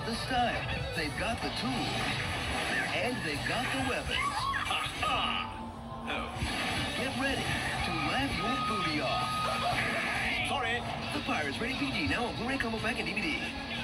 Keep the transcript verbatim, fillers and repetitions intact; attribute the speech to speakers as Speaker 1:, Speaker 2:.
Speaker 1: got the style, they've got the tools, and they've got the weapons.
Speaker 2: Oh.
Speaker 1: Get ready to laugh your booty off.
Speaker 2: Sorry.
Speaker 1: The Pirates rated P G, now on Blu-ray, Combo Pack, and D V D.